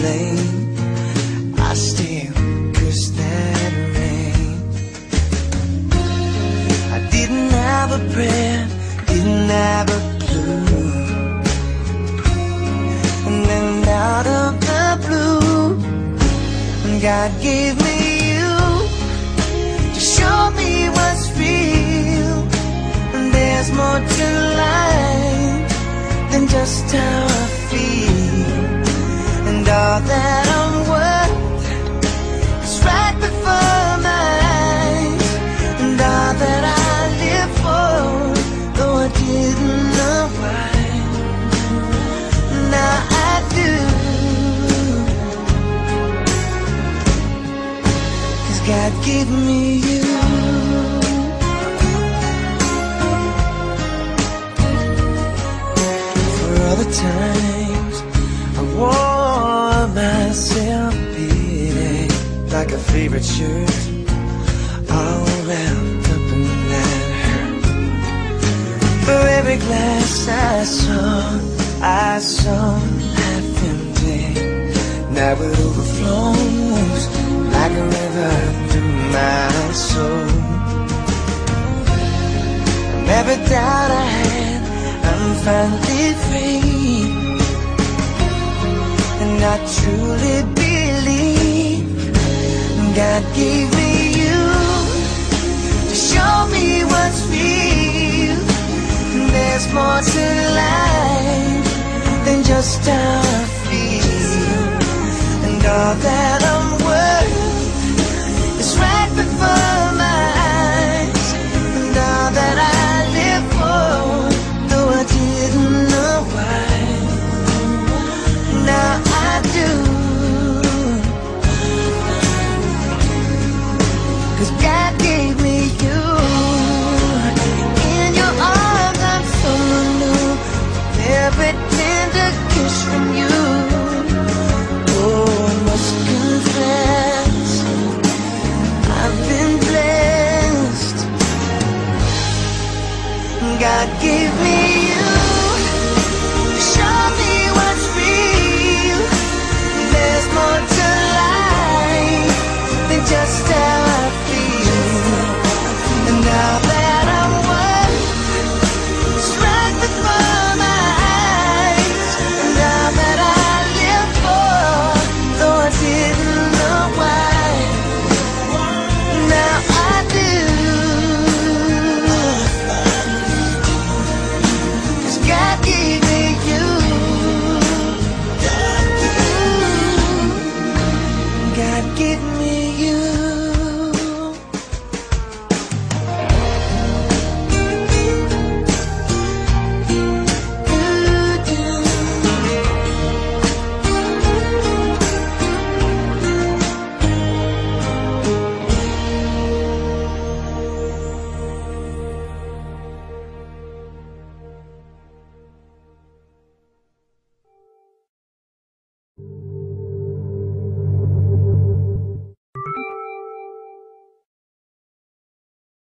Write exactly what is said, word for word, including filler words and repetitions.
blame, I still curse that rain. I didn't have a prayer, didn't have a clue, and then out of the blue, God gave me you to show me what's real. And there's more to life than just how I feel. And all that I'm worth is right before my eyes. And all that I live for, though I didn't know why, now I do. God gave me you. For all the times I wore myself beating like a favorite shirt, all wrapped up in that hurt. For every glass I saw, I saw half empty. Now it overflows like a river through my soul. And every doubt I had, I'm finally free. And I truly believe God gave me you to show me what's real. And there's more to life than just how I feel. And all that